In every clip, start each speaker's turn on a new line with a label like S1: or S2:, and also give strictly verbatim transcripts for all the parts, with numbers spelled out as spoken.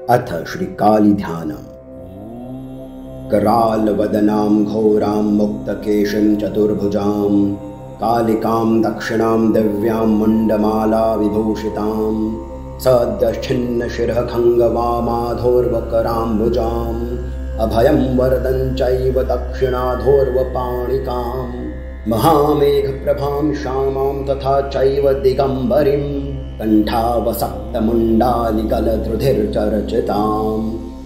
S1: अथ श्रीकाली ध्यानम्। करालवदनां घोरां मुक्तकेशीं चतुर्भुजां कालिकां दक्षिणां दिव्यां मुण्डमाला विभूषितां सद्यश्छिन्नशिरःखङ्गवामाधोर्वकराम्बुजाम् अभयं वरदं चैव दक्षिणाधोर्वपाणिकां महामेघप्रभां श्यामां तथा चैव दिगम्बरीं कण्ठावसक्तमुण्डालिकलधृतिर्चर्चितां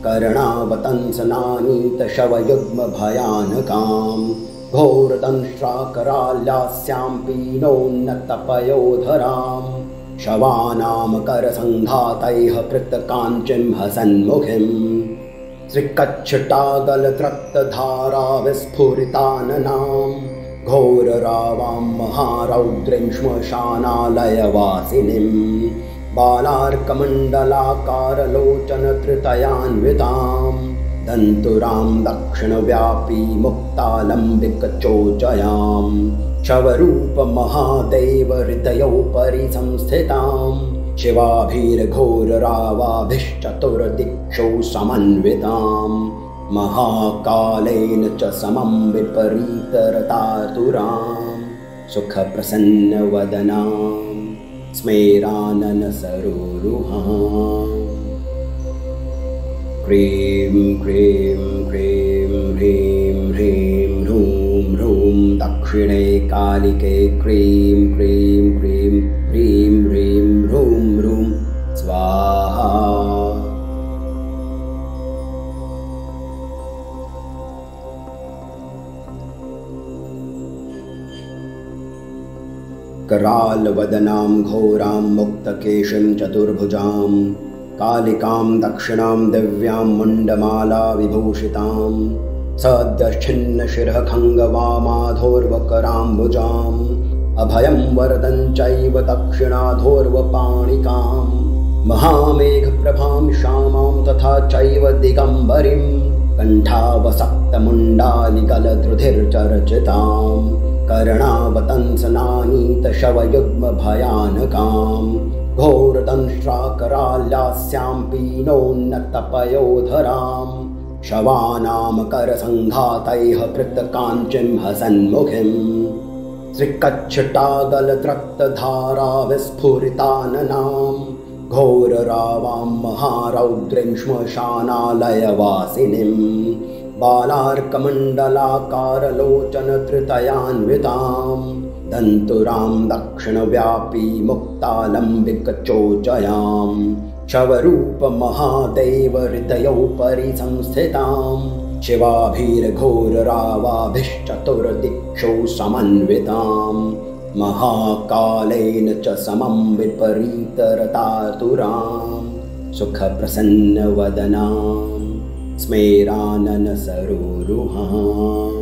S1: कर्णावतंसनानीतशवयुग्मभयानकां घोरदंष्ट्राकराल्यास्यां पीनोन्नतपयोधरां शवानां करसङ्घातैः पृत्तकाञ्चीं हसन्मुखीं श्रीकच्छटागलत्रक्तधाराविस्फुरिताननां घोररावां महारौद्रीं श्मशानालयवासिनीं बालार्कमण्डलाकारलोचनत्रितयान्वितां दन्तुरां दक्षिणव्यापी मुक्तालम्बिकचोचयां शवरूपमहादेवहृदयोपरि संस्थितां शिवाभिर्घोररावाभिश्चतुर्दिक्षौ समन्वितां महाकालेन च समं विपरीतरतातुरां सुखप्रसन्नवदनां स्मेराननसरोरुहां क्रीं क्रीं क्रीं ह्रीं ह्रीं ह्रूं ह्रूं दक्षिणे कालिके क्रीं क्रीं क्रीं ह्रीं ह्रीं ह्रूं ह्रूं स्वाहा। करालवदनां घोरां मुक्तकेशीं चतुर्भुजां कालिकां दक्षिणां दिव्यां मुण्डमाला विभूषितां सद्यश्छिन्नशिरःखङ्गवामाधोर्वकराम्बुजाम् अभयं वरदं चैव दक्षिणाधोर्वपाणिकां महामेघप्रभां श्यामां तथा चैव दिगम्बरीं कण्ठावसक्तमुण्डालिकलधृतिर्चर्चितां कर्णावतंसनानीतशवयुग्मभयानकां घोरदंष्ट्राकराल्यास्यां पीनोन्नतपयोधरां शवानां करसङ्घातैः पृत्तकाञ्चीं हसन्मुखीं श्रीकच्छटागलत्रक्तधाराविस्फुरिताननां घोररावां महारौद्रीं श्मशानालयवासिनीं बालार्कमण्डलाकारलोचनत्रितयान्वितां दन्तुरां दक्षिणव्यापी मुक्तालम्बिकचोचयां शवरूपमहादेवहृदयोपरि संस्थितां शिवाभिर्घोररावाभिश्चतुर्दिक्षौ समन्वितां महाकालेन च समं विपरीतरतातुरां सुखप्रसन्नवदनां स्मेराननसरोरुहां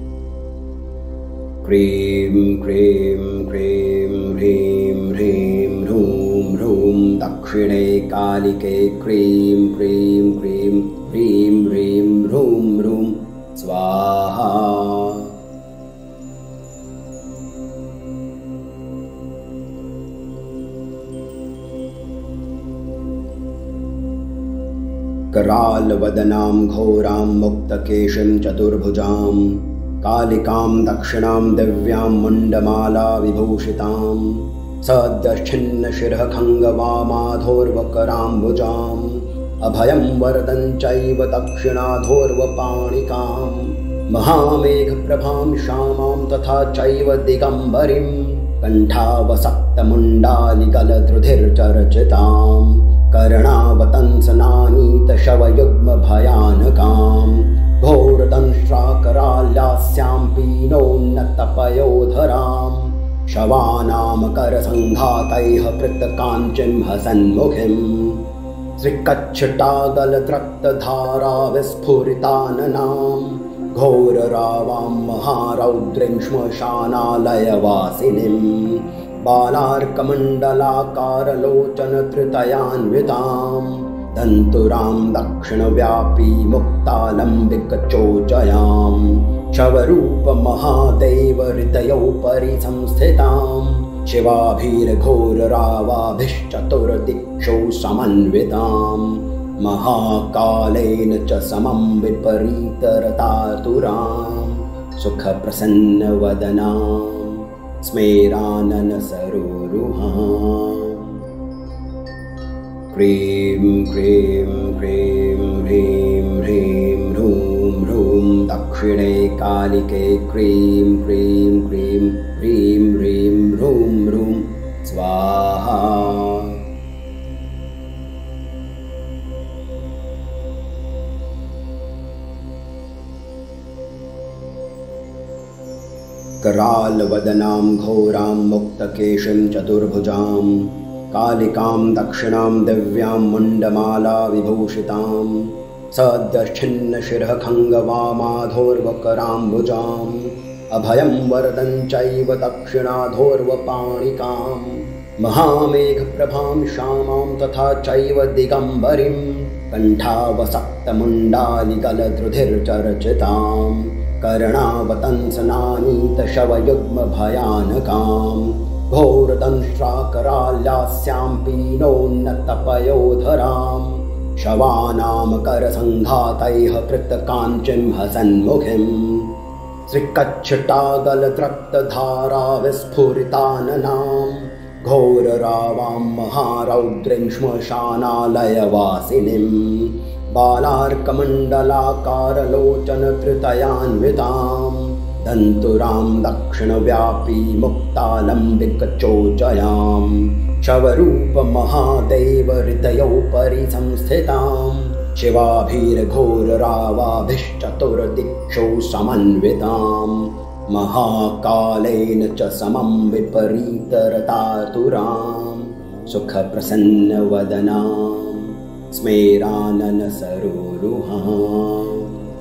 S1: क्रीं क्रीं क्रीं ह्रीं ह्रीं ह्रूं ह्रूं दक्षिणे कालिके क्रीं क्रीं क्रीं ह्रीं ह्रीं ह्रूं ह्रूं स्वाहा। करालवदनां घोरां मुक्तकेशीं चतुर्भुजां कालिकां दक्षिणां दिव्यां मुण्डमाला विभूषितां सद्यश्छिन्नशिरःखङ्गवामाधोर्वकराम्बुजाम् अभयं वरदं चैव दक्षिणाधोर्वपाणिकां महामेघप्रभां श्यामां तथा चैव दिगम्बरीं कण्ठावसक्तमुण्डालिकलधृतिर्चर्चितां कर्णावतंसनानीतशवयुग्मभयानकां घोरदंष्ट्राकराल्यास्यां पीनोन्नतपयोधरां शवानां करसङ्घातैः पृत्तकाञ्चीं हसन्मुखीं श्रीकच्छटागलत्रक्तधाराविस्फुरिताननां घोररावां महारौद्रीं श्मशानालयवासिनीं बालार्कमण्डलाकारलोचनत्रितयान्वितां दन्तुरां दक्षिणव्यापी मुक्तालम्बिकचोचयां शवरूपमहादेवहृदयोपरि संस्थितां शिवाभिर्घोररावाभिश्चतुर्दिक्षौ समन्वितां महाकालेन च समं विपरीतरतातुरां सुखप्रसन्नवदनां स्मेराननसरोरुहाम्। क्रीं क्रीं क्रीं ह्रीं ह्रीं ह्रूं ह्रूं दक्षिणे कालिके क्रीं क्रीं क्रीं ह्रीं ह्रीं ह्रूं ह्रूं स्वाहा। करालवदनां घोरां मुक्तकेशीं चतुर्भुजां कालिकां दक्षिणां दिव्यां मुण्डमाला विभूषितां सद्यश्छिन्नशिरःखङ्गवामाधोर्वकराम्बुजाम् अभयं वरदं चैव दक्षिणाधोर्वपाणिकां महामेघप्रभां श्यामां तथा चैव दिगम्बरीं कण्ठावसक्तमुण्डालिकलधृतिर्चर्चितां कर्णावतंसनानीतशवयुग्मभयानकां घोरदंष्ट्राकराल्यास्यां पीनोन्नतपयोधरां शवानां करसङ्घातैः कृतकाञ्चीं हसन्मुखीं श्रीकच्छटागलत्रक्तधाराविस्फुरिताननां घोररावां महारौद्रीं श्मशानालयवासिनीं बालार्कमण्डलाकारलोचनकृतयान्वितां दन्तुरां दक्षिणव्यापी मुक्तालम्बिकचोचयां शवरूपमहादेवहृदयोपरि संस्थितां शिवाभिर्घोररावाभिश्चतुर्दिक्षौ समन्वितां महाकालेन च समं विपरीतरतातुरां सुखप्रसन्नवदनां स्मेराननसरोरुहाम्।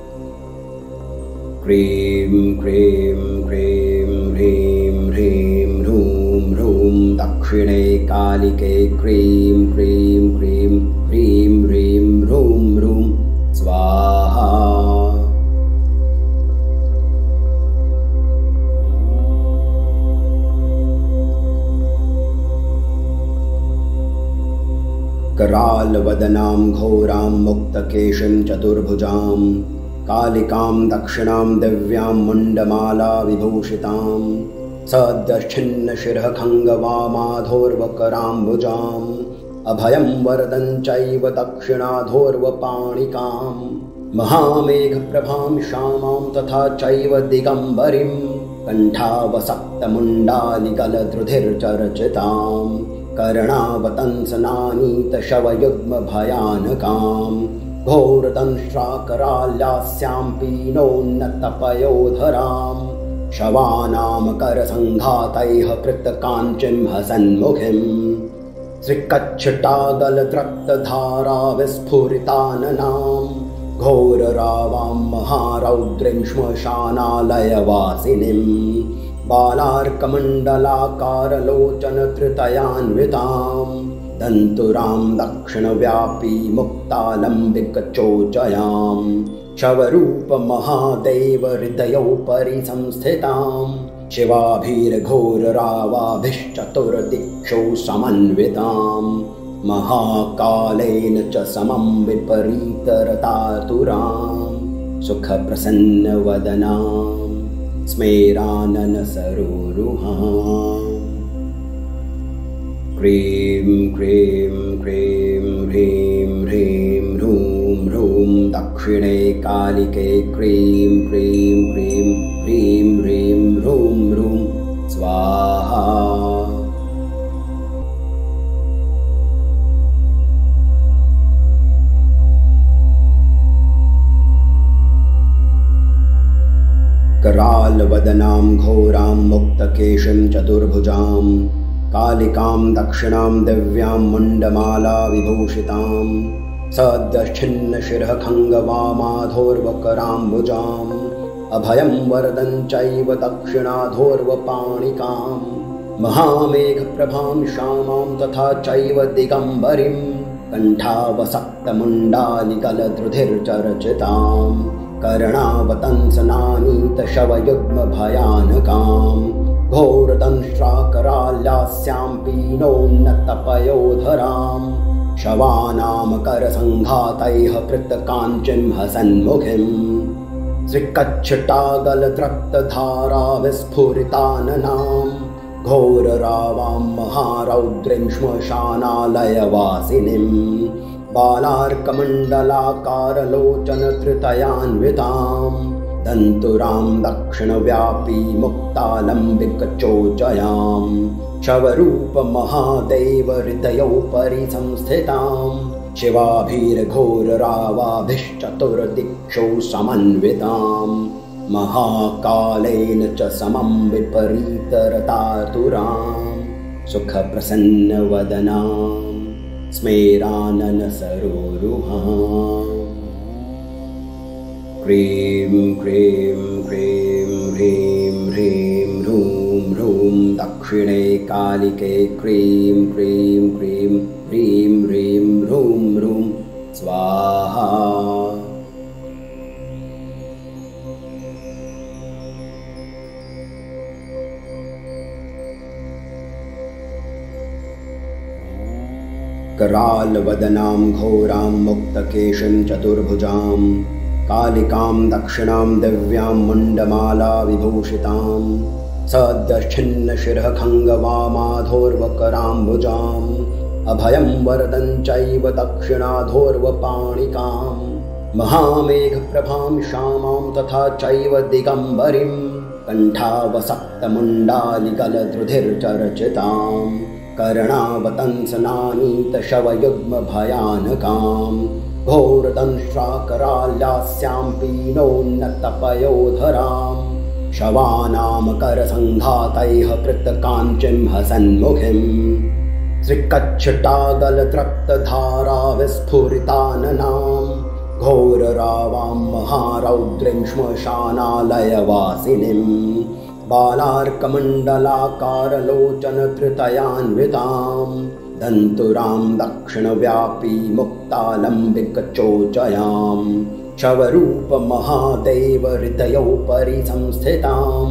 S1: क्रीं क्रीं क्रीं ह्रीं ह्रीं ह्रूं ह्रूं दक्षिणे कालिके क्रीं क्रीं क्रीं ह्रीं ह्रीं ह्रूं ह्रूं स्वाहा। करालवदनां घोरां मुक्तकेशीं चतुर्भुजां कालिकां दक्षिणां दिव्यां मुण्डमाला विभूषितां सद्यश्छिन्नशिरःखङ्गवामाधोर्वकराम्बुजाम् अभयं वरदं चैव दक्षिणाधोर्वपाणिकां महामेघप्रभां श्यामां तथा चैव दिगम्बरीं कण्ठावसक्तमुण्डालिकलधृतिर्चर्चितां कर्णावतंसनानीतशवयुग्मभयानकां घोरदंष्ट्राकराल्यास्यां पीनोन्नतपयोधरां शवानां करसङ्घातैः कृतकाञ्चीं हसन्मुखीं श्रीकच्छटागलत्रक्तधाराविस्फुरिताननां घोररावां महारौद्रीं श्मशानालयवासिनीं बालार्कमण्डलाकारलोचनकृतयान्वितां दन्तुरां दक्षिणव्यापी मुक्तालम्बिकचोचयां शवरूपमहादेवहृदयोपरि संस्थितां शिवाभिर्घोररावाभिश्चतुर्दिक्षौ समन्वितां महाकालेन च समं विपरीतरतातुरां सुखप्रसन्नवदनां स्मेराननसरोरुहाम्। क्रीं क्रीं क्रीं ह्रीं ह्रीं ह्रूं ह्रूं दक्षिणे कालिके क्रीं क्रीं क्रीं ह्रीं ह्रीं ह्रूं ह्रूं स्वाहा। करालवदनां घोरां मुक्तकेशीं चतुर्भुजां कालिकां दक्षिणां दिव्यां मुण्डमाला विभूषितां सद्यश्छिन्नशिरःखङ्गवामाधोर्वकराम्बुजाम् अभयं वरदं चैव दक्षिणाधोर्वपाणिकां महामेघप्रभां श्यामां तथा चैव दिगम्बरीं कण्ठावसक्तमुण्डालिकलधृतिर्चर्चितां कर्णावतंसनानीतशवयुग्मभयानकां घोरदंष्ट्राकराल्यास्यां पीनोन्नतपयोधरां शवानामकरसङ्घातैः पृत्तकाञ्चीं हसन्मुखीम् श्रीकच्छटागलद्रक्तधारा विस्फुरिताननाम् घोररावां महारौद्रीं श्मशानालयवासिनीम् बालार्कमण्डलाकारलोचनत्रितयान्विताम् दन्तुरां दक्षिणव्यापी मुक्तालम्बिकचोचयाम् शवरूपमहादेवहृदयोपरि संस्थिताम् शिवाभिर्घोररावाभिश्चतुर्दिक्षौ समन्विताम् महाकालेन च समं विपरीतरतातुरां सुखप्रसन्नवदनां स्मेराननसरोरुहाम् क्रीं क्रीं क्रीं ह्रीं ह्रीं ह्रूं ह्रूं दक्षिणे कालिके क्रीं क्रीं क्रीं ह्रीं ह्रीं ह्रूं ह्रूं स्वाहा। करालवदनां घोरां मुक्तकेशीं चतुर्भुजां कालिकां दक्षिणां दिव्यां मुण्डमाला विभूषितां सद्यश्छिन्नशिरःखङ्गवामाधोर्वकराम्बुजाम् अभयं वरदं चैव दक्षिणाधोर्वपाणिकां महामेघप्रभां श्यामां तथा चैव दिगम्बरीं कण्ठावसक्तमुण्डालिकलधृधिर्चर्चितां कर्णावतंसनानीतशवयुग्मभयानकां घोरदंष्ट्राकराल्यास्यां पीनोन्नतपयोधरां शवानामकरसङ्घातैः पृत्तकाञ्चीं हसन्मुखीम् श्रीकच्छटागलद्रक्तधारा विस्फुरिताननां घोररावां महारौद्रीं श्मशानालयवासिनीम् बालार्कमण्डलाकारलोचनत्रितयान्वितां दन्तुरां दक्षिणव्यापी मुक्तालम्बिकचोचयां शवरूपमहादेवहृदयोपरि संस्थितां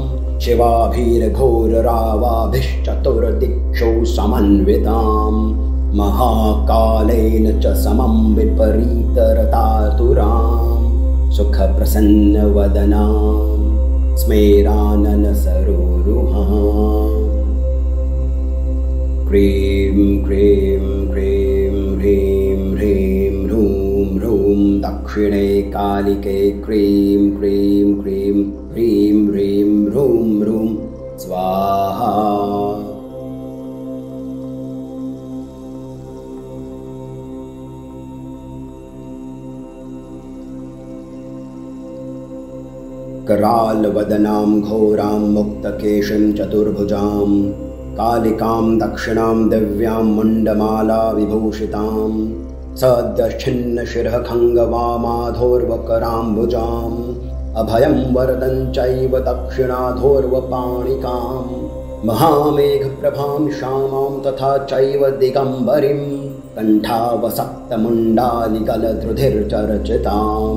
S1: शिवाभिर्घोररावाभिश्चतुर्दिक्षौ समन्वितां महाकालेन च समं विपरीतरतातुरां सुखप्रसन्नवदनां स्मेराननसरोरुहाम् क्रीं क्रीं क्रीं ह्रीं ह्रीं ह्रूं ह्रूं दक्षिणे कालिके क्रीं क्रीं क्रीं ह्रीं ह्रीं ह्रूं ह्रूं स्वाहा। करालवदनां घोरां मुक्तकेशीं चतुर्भुजां कालिकां दक्षिणां दिव्यां मुण्डमाला विभूषितां सद्यश्छिन्नशिरःखङ्गवामाधोर्वकराम्बुजाम् अभयं वरदं चैव दक्षिणाधोर्वपाणिकां महामेघप्रभां श्यामां तथा चैव दिगम्बरीं कण्ठावसक्तमुण्डालिकलधृधिर्चर्चितां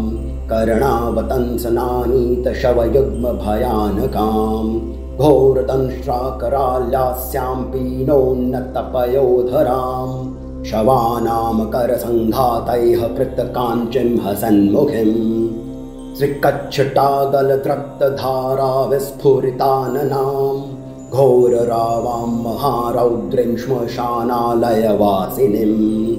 S1: कर्णावतंसनानीतशवयुग्मभयानकां घोरदंष्ट्राकराल्यास्यां पीनोन्नतपयोधरां शवानामकरसङ्घातैः पृत्तकाञ्चीं हसन्मुखीं श्रीकच्छटागलद्रक्तधारा विस्फुरिताननां घोररावां महारौद्रीं श्मशानालयवासिनीं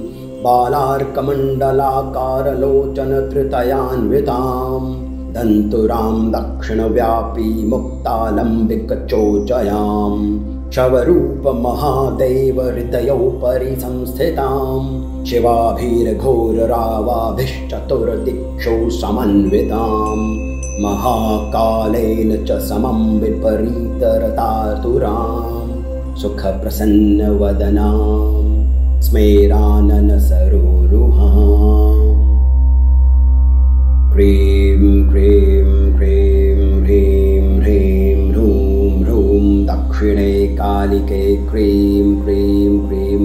S1: बालार्कमण्डलाकारलोचनत्रितयान्वितां दन्तुरां दक्षिणव्यापी मुक्तालम्बिकचोचयां शवरूपमहादेवहृदयोपरि संस्थितां शिवाभिर्घोररावाभिश्चतुर्दिक्षौ समन्वितां महाकालेन च समं विपरीतरतातुरां सुखप्रसन्नवदनां स्मेराननसरोरुहाम् क्रीं क्रीं क्रीं ह्रीं ह्रीं ह्रूं ह्रूं दक्षिणे कालिके क्रीं क्रीं क्रीं